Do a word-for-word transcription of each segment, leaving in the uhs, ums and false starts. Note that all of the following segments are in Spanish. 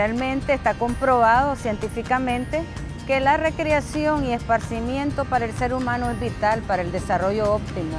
realmente está comprobado científicamente que la recreación y esparcimiento para el ser humano es vital para el desarrollo óptimo.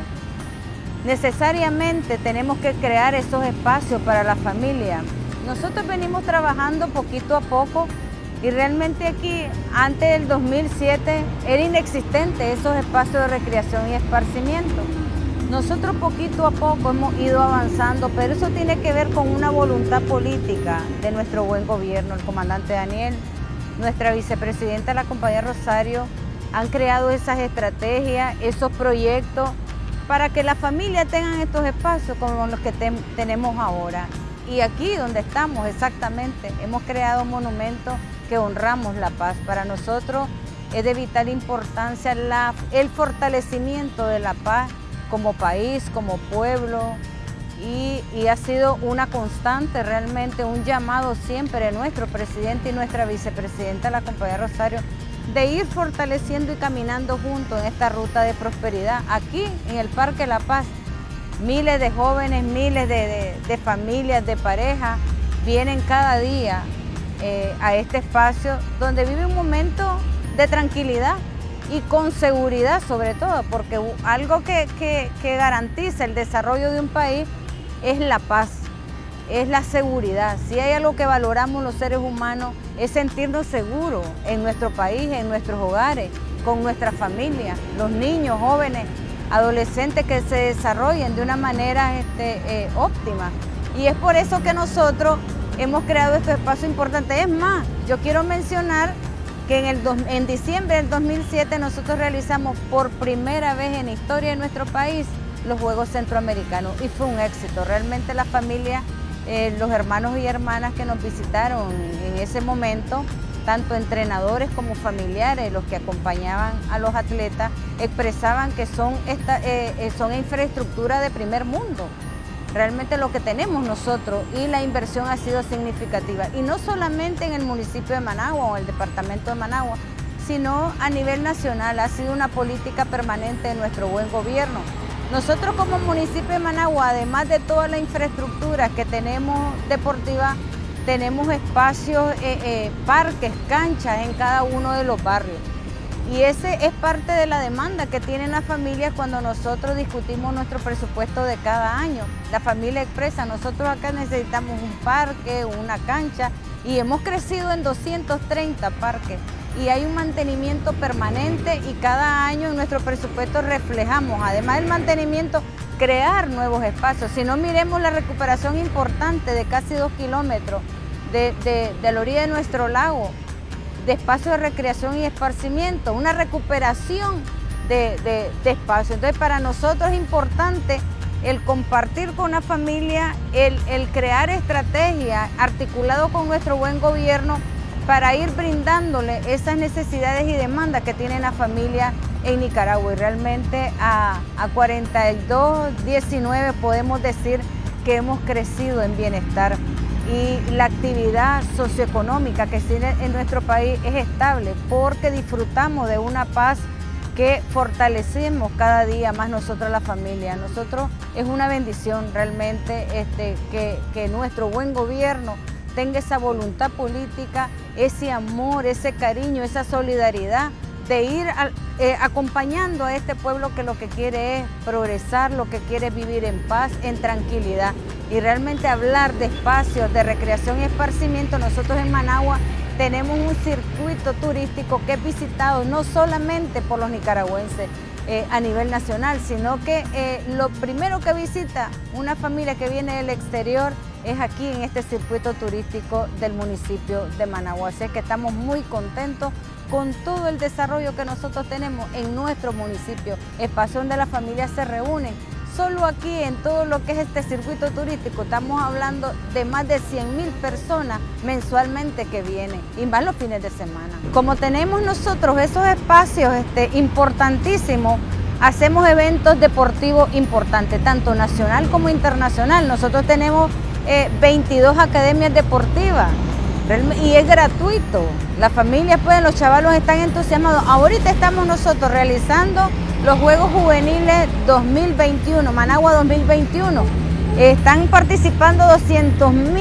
Necesariamente tenemos que crear esos espacios para la familia. Nosotros venimos trabajando poquito a poco y realmente aquí, antes del dos mil siete, era inexistente esos espacios de recreación y esparcimiento. Nosotros poquito a poco hemos ido avanzando, pero eso tiene que ver con una voluntad política de nuestro buen gobierno. El comandante Daniel, nuestra vicepresidenta, la compañera Rosario, han creado esas estrategias, esos proyectos, para que las familias tengan estos espacios como los que te tenemos ahora. Y aquí donde estamos exactamente, hemos creado monumentos que honramos la paz. Para nosotros es de vital importancia la, el fortalecimiento de la paz como país, como pueblo, y, y ha sido una constante, realmente un llamado siempre de nuestro presidente y nuestra vicepresidenta, la compañera Rosario, de ir fortaleciendo y caminando juntos en esta ruta de prosperidad. Aquí en el Parque La Paz, miles de jóvenes, miles de, de, de familias, de parejas, vienen cada día eh, a este espacio donde vive un momento de tranquilidad y con seguridad sobre todo, porque algo que, que, que garantiza el desarrollo de un país es la paz, es la seguridad. Si hay algo que valoramos los seres humanos es sentirnos seguros en nuestro país, en nuestros hogares, con nuestra familia, los niños, jóvenes, adolescentes que se desarrollen de una manera este, eh, óptima. Y es por eso que nosotros hemos creado este espacio importante. Es más, yo quiero mencionar que en, el dos, en diciembre del dos mil siete nosotros realizamos por primera vez en la historia de nuestro país los Juegos Centroamericanos y fue un éxito. Realmente la familia, eh, los hermanos y hermanas que nos visitaron en ese momento, tanto entrenadores como familiares, los que acompañaban a los atletas, expresaban que son, esta, eh, son infraestructura de primer mundo. Realmente lo que tenemos nosotros y la inversión ha sido significativa. Y no solamente en el municipio de Managua o el departamento de Managua, sino a nivel nacional. Ha sido una política permanente de nuestro buen gobierno. Nosotros como municipio de Managua, además de toda la infraestructura que tenemos deportiva, tenemos espacios, eh, eh, parques, canchas en cada uno de los barrios. Y ese es parte de la demanda que tienen las familias cuando nosotros discutimos nuestro presupuesto de cada año. La familia expresa, nosotros acá necesitamos un parque, una cancha, y hemos crecido en doscientos treinta parques. Y hay un mantenimiento permanente y cada año en nuestro presupuesto reflejamos, además del mantenimiento, crear nuevos espacios. Si no, miremos la recuperación importante de casi dos kilómetros de, de, de la orilla de nuestro lago, de espacios de recreación y esparcimiento, una recuperación de, de, de espacios. Entonces, para nosotros es importante el compartir con la familia, el, el crear estrategias articulado con nuestro buen gobierno para ir brindándole esas necesidades y demandas que tienen las familias en Nicaragua. Y realmente a, a cuarenta y dos diecinueve podemos decir que hemos crecido en bienestar. Y la actividad socioeconómica que tiene en nuestro país es estable porque disfrutamos de una paz que fortalecemos cada día más nosotros la familia. Nosotros es una bendición realmente este, que, que nuestro buen gobierno tenga esa voluntad política, ese amor, ese cariño, esa solidaridad de ir a, eh, acompañando a este pueblo que lo que quiere es progresar, lo que quiere es vivir en paz, en tranquilidad. Y realmente hablar de espacios de recreación y esparcimiento, nosotros en Managua tenemos un circuito turístico que es visitado no solamente por los nicaragüenses eh, a nivel nacional, sino que eh, lo primero que visita una familia que viene del exterior es aquí en este circuito turístico del municipio de Managua. Así que estamos muy contentos con todo el desarrollo que nosotros tenemos en nuestro municipio, espacio donde las familias se reúnen. Solo aquí en todo lo que es este circuito turístico estamos hablando de más de cien mil personas mensualmente que vienen y más los fines de semana. Como tenemos nosotros esos espacios este, importantísimos, hacemos eventos deportivos importantes, tanto nacional como internacional. Nosotros tenemos eh, veintidós academias deportivas y es gratuito. Las familias pueden, los chavalos están entusiasmados. Ahorita estamos nosotros realizando los Juegos Juveniles dos mil veintiuno, Managua dos mil veintiuno. Están participando doscientos mil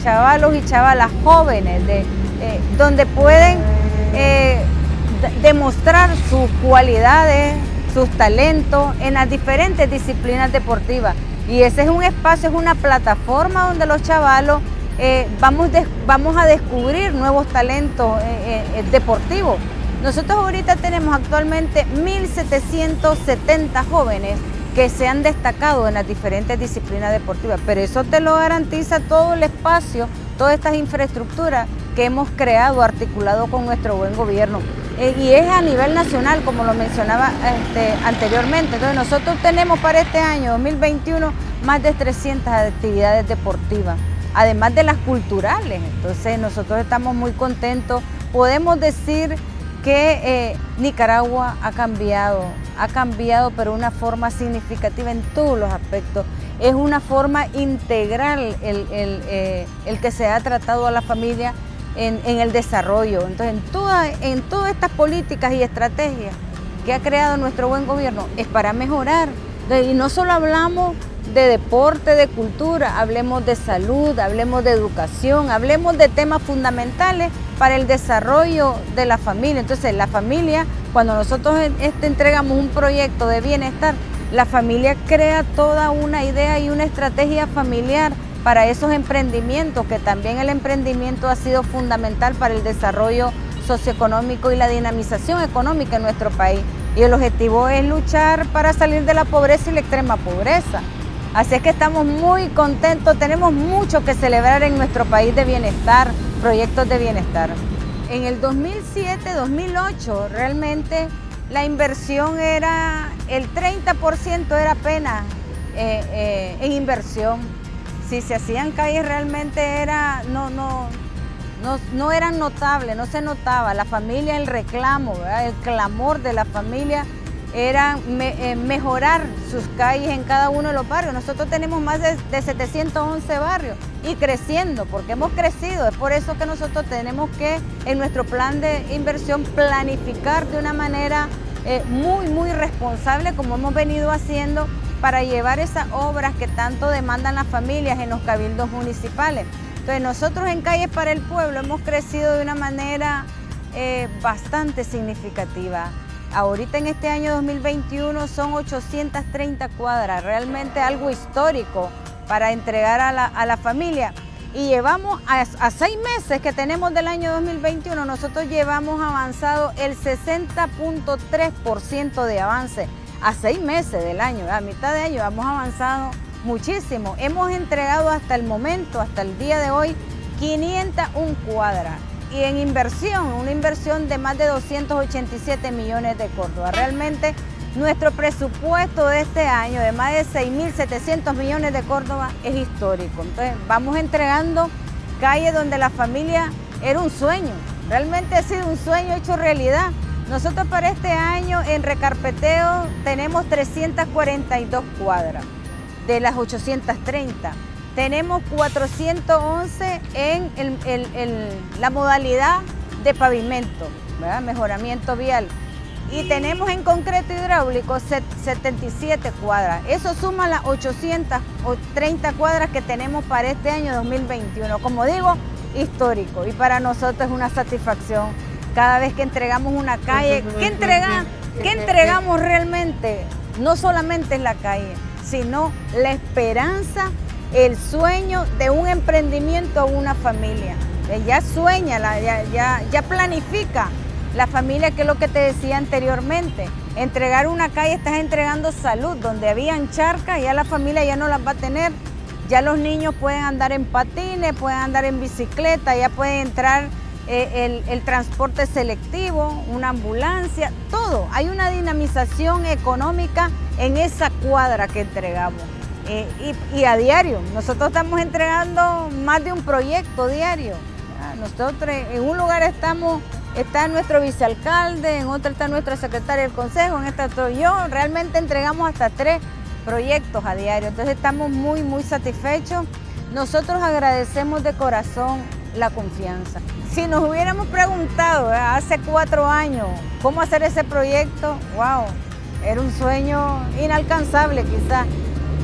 chavalos y chavalas jóvenes, de, eh, donde pueden eh, demostrar sus cualidades, sus talentos en las diferentes disciplinas deportivas. Y ese es un espacio, es una plataforma donde los chavalos eh, vamos, de, vamos a descubrir nuevos talentos eh, eh, deportivos. Nosotros ahorita tenemos actualmente mil setecientos setenta jóvenes que se han destacado en las diferentes disciplinas deportivas, pero eso te lo garantiza todo el espacio, todas estas infraestructuras que hemos creado, articulado con nuestro buen gobierno. Eh, y es a nivel nacional, como lo mencionaba este, anteriormente. Entonces nosotros tenemos para este año dos mil veintiuno más de trescientas actividades deportivas, además de las culturales. Entonces nosotros estamos muy contentos. Podemos decir que eh, Nicaragua ha cambiado, ha cambiado pero de una forma significativa en todos los aspectos. Es una forma integral el, el, eh, el que se ha tratado a la familia en, en el desarrollo. Entonces, en, toda, en todas estas políticas y estrategias que ha creado nuestro buen gobierno es para mejorar. Y no solo hablamos de deporte, de cultura, hablemos de salud, hablemos de educación, hablemos de temas fundamentales para el desarrollo de la familia. Entonces, la familia, cuando nosotros este, entregamos un proyecto de bienestar, la familia crea toda una idea y una estrategia familiar para esos emprendimientos, que también el emprendimiento ha sido fundamental para el desarrollo socioeconómico y la dinamización económica en nuestro país. Y el objetivo es luchar para salir de la pobreza y la extrema pobreza. Así es que estamos muy contentos, tenemos mucho que celebrar en nuestro país de bienestar, proyectos de bienestar. En el dos mil siete, dos mil ocho, realmente la inversión era, el treinta por ciento era apenas eh, eh, en inversión. Si se hacían calles realmente era, no, no, no, no eran notables, no se notaba. La familia, el reclamo, ¿verdad? El clamor de la familia era me, eh, mejorar sus calles en cada uno de los barrios. Nosotros tenemos más de, de setecientos once barrios y creciendo, porque hemos crecido. Es por eso que nosotros tenemos que en nuestro plan de inversión planificar de una manera eh, muy, muy responsable, como hemos venido haciendo, para llevar esas obras que tanto demandan las familias en los cabildos municipales. Entonces nosotros en Calles para el Pueblo hemos crecido de una manera eh, bastante significativa. Ahorita en este año dos mil veintiuno son ochocientas treinta cuadras, realmente algo histórico para entregar a la, a la familia. Y llevamos a, a seis meses que tenemos del año dos mil veintiuno, nosotros llevamos avanzado el sesenta punto tres por ciento de avance. A seis meses del año, a mitad de año, hemos avanzado muchísimo. Hemos entregado hasta el momento, hasta el día de hoy, quinientas una cuadras. Y en inversión, una inversión de más de doscientos ochenta y siete millones de Córdoba. Realmente nuestro presupuesto de este año de más de seis mil setecientos millones de Córdoba es histórico. Entonces vamos entregando calles donde la familia era un sueño, realmente ha sido un sueño hecho realidad. Nosotros para este año en recarpeteo tenemos trescientas cuarenta y dos cuadras de las ochocientas treinta. Tenemos cuatrocientos once en el, el, el, la modalidad de pavimento, ¿verdad? Mejoramiento vial. Y tenemos en concreto hidráulico setenta y siete cuadras. Eso suma las ochocientas treinta cuadras que tenemos para este año dos mil veintiuno. Como digo, histórico. Y para nosotros es una satisfacción cada vez que entregamos una calle. ¿Qué, entrega, ¿qué entregamos realmente? No solamente es la calle, sino la esperanza, el sueño de un emprendimiento a una familia. Ya sueña, ya, ya, ya planifica la familia, que es lo que te decía anteriormente. Entregar una calle, estás entregando salud. Donde habían charcas, ya la familia ya no las va a tener. Ya los niños pueden andar en patines, pueden andar en bicicleta, ya pueden entrar eh, el, el transporte selectivo, una ambulancia, todo. Hay una dinamización económica en esa cuadra que entregamos. Eh, y, y a diario, nosotros estamos entregando más de un proyecto diario. Nosotros en un lugar estamos, está nuestro vicealcalde, en otro está nuestra secretaria del consejo, en esta estoy yo. Realmente entregamos hasta tres proyectos a diario, entonces estamos muy, muy satisfechos. Nosotros agradecemos de corazón la confianza. Si nos hubiéramos preguntado ¿eh? hace cuatro años cómo hacer ese proyecto, wow, era un sueño inalcanzable quizás.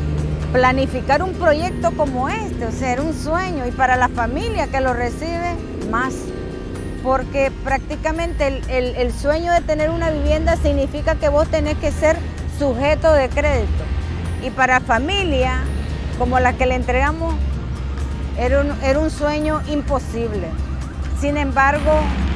planificar un proyecto como este, o sea, era un sueño, y para la familia que lo recibe, más. Porque prácticamente el, el, el sueño de tener una vivienda significa que vos tenés que ser sujeto de crédito. Y para familia, como la que le entregamos, era un, era un sueño imposible. Sin embargo,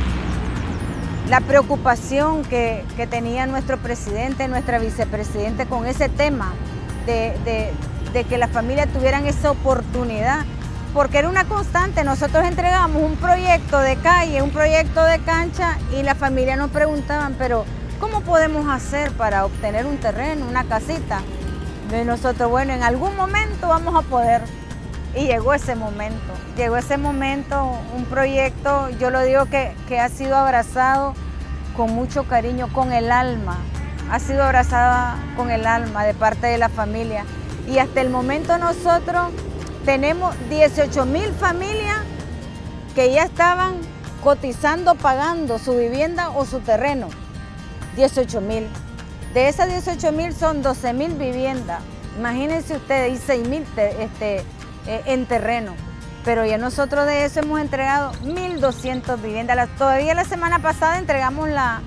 la preocupación que, que tenía nuestro presidente, nuestra vicepresidente con ese tema de, de, de que las familias tuvieran esa oportunidad, porque era una constante. Nosotros entregamos un proyecto de calle, un proyecto de cancha, y las familias nos preguntaban, pero ¿cómo podemos hacer para obtener un terreno, una casita? Y nosotros, bueno, en algún momento vamos a poder. Y llegó ese momento, llegó ese momento, un proyecto, yo lo digo que, que ha sido abrazado con mucho cariño, con el alma, ha sido abrazada con el alma de parte de la familia. Y hasta el momento nosotros tenemos dieciocho mil familias que ya estaban cotizando, pagando su vivienda o su terreno, dieciocho mil. De esas dieciocho mil son doce mil viviendas, imagínense ustedes, y seis mil este, en terreno, pero ya nosotros de eso hemos entregado mil doscientas viviendas. Todavía la semana pasada entregamos la,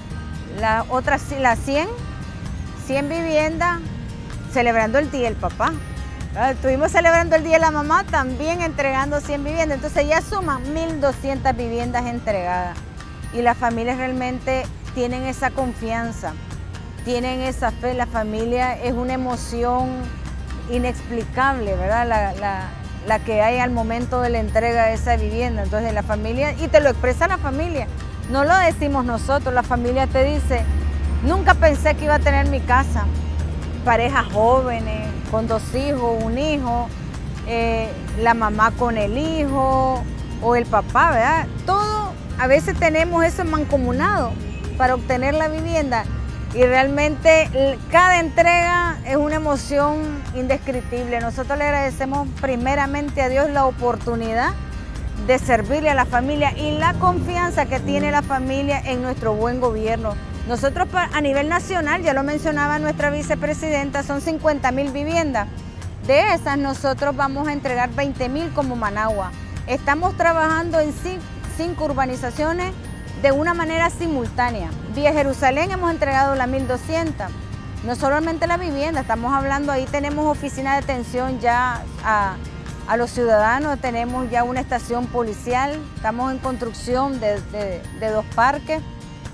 la otra, la cien, cien viviendas, celebrando el Día del Papá. Estuvimos celebrando el Día de la Mamá, también entregando cien viviendas, entonces ya suman mil doscientas viviendas entregadas. Y las familias realmente tienen esa confianza, tienen esa fe. La familia es una emoción inexplicable, ¿verdad? La, la, la que hay al momento de la entrega de esa vivienda. Entonces la familia, y te lo expresa la familia, no lo decimos nosotros, la familia te dice, nunca pensé que iba a tener mi casa. Parejas jóvenes, con dos hijos, un hijo, eh, la mamá con el hijo, o el papá, ¿verdad? Todo, a veces tenemos eso mancomunado para obtener la vivienda. Y realmente cada entrega es una emoción indescriptible. Nosotros le agradecemos primeramente a Dios la oportunidad de servirle a la familia y la confianza que tiene la familia en nuestro buen gobierno. Nosotros a nivel nacional, ya lo mencionaba nuestra vicepresidenta, son cincuenta mil viviendas. De esas nosotros vamos a entregar veinte mil como Managua. Estamos trabajando en cinco urbanizaciones de una manera simultánea. Vía Jerusalén hemos entregado la mil doscientas. No solamente la vivienda, estamos hablando, ahí tenemos oficina de atención ya a, a los ciudadanos, tenemos ya una estación policial, estamos en construcción de, de, de dos parques.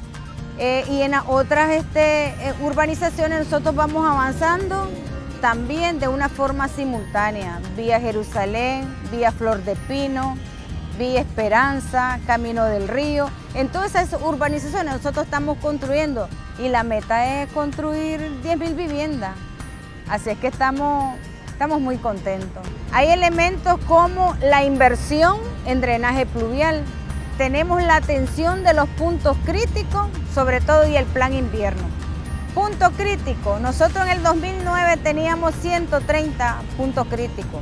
Eh, y en otras este, eh, urbanizaciones nosotros vamos avanzando también de una forma simultánea. Vía Jerusalén, vía Flor de Pino, Vía Esperanza, Camino del Río. En todas esas urbanizaciones nosotros estamos construyendo y la meta es construir diez mil viviendas. Así es que estamos, estamos muy contentos. Hay elementos como la inversión en drenaje pluvial. Tenemos la atención de los puntos críticos, sobre todo, y el plan invierno. Punto crítico. Nosotros en el dos mil nueve teníamos ciento treinta puntos críticos.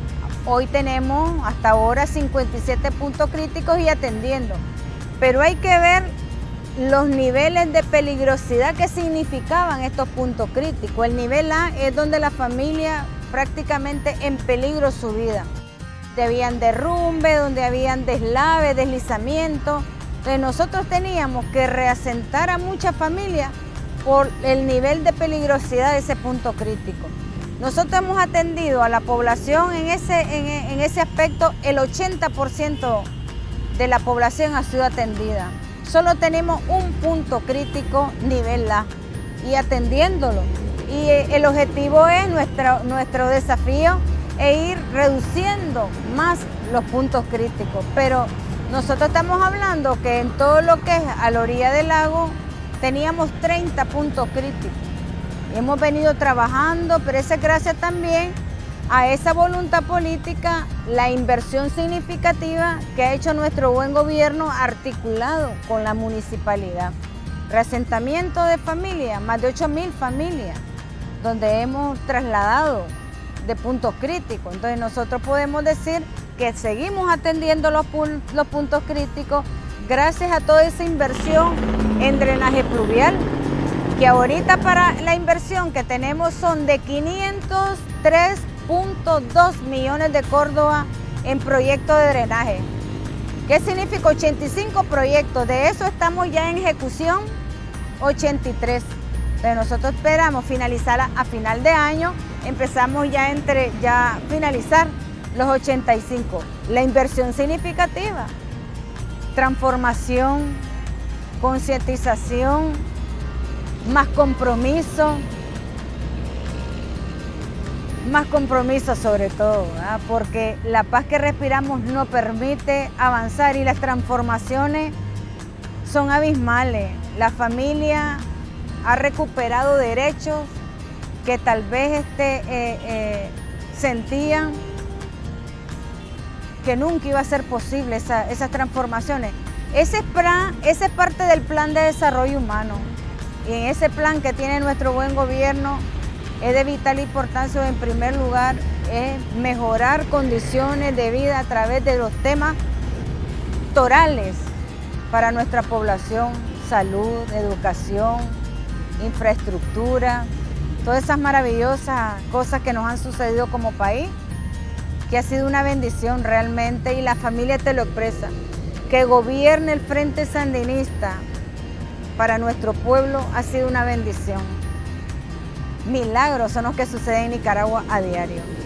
Hoy tenemos hasta ahora cincuenta y siete puntos críticos y atendiendo. Pero hay que ver los niveles de peligrosidad que significaban estos puntos críticos. El nivel A es donde la familia prácticamente en peligro su vida. Donde habían derrumbe, donde habían deslaves, deslizamientos. Entonces nosotros teníamos que reasentar a muchas familias por el nivel de peligrosidad de ese punto crítico. Nosotros hemos atendido a la población en ese, en, en ese aspecto, el ochenta por ciento de la población ha sido atendida. Solo tenemos un punto crítico nivel A y atendiéndolo. Y el objetivo es nuestro, nuestro desafío e ir reduciendo más los puntos críticos. Pero nosotros estamos hablando que en todo lo que es a la orilla del lago teníamos treinta puntos críticos. Hemos venido trabajando, pero es gracias también a esa voluntad política, la inversión significativa que ha hecho nuestro buen gobierno articulado con la municipalidad. Reasentamiento de familias, más de ocho mil familias, donde hemos trasladado de puntos críticos. Entonces nosotros podemos decir que seguimos atendiendo los, los puntos críticos gracias a toda esa inversión en drenaje pluvial, que ahorita para la inversión que tenemos son de quinientos tres punto dos millones de Córdoba en proyectos de drenaje. ¿Qué significa? ochenta y cinco proyectos, de eso estamos ya en ejecución ochenta y tres. Pero nosotros esperamos finalizar a, a final de año, empezamos ya entre ya finalizar los ochenta y cinco. La inversión significativa, transformación, concientización, más compromiso, más compromiso sobre todo, ¿verdad? Porque la paz que respiramos nos permite avanzar y las transformaciones son abismales. La familia ha recuperado derechos que tal vez este, eh, eh, sentían que nunca iba a ser posible esa, esas transformaciones. Ese, plan, ese es parte del plan de desarrollo humano. Y en ese plan que tiene nuestro buen gobierno es de vital importancia, en primer lugar, es mejorar condiciones de vida a través de los temas torales para nuestra población, salud, educación, infraestructura, todas esas maravillosas cosas que nos han sucedido como país, que ha sido una bendición realmente, y la familia te lo expresa. Que gobierne el Frente Sandinista para nuestro pueblo ha sido una bendición. Milagros son los que suceden en Nicaragua a diario.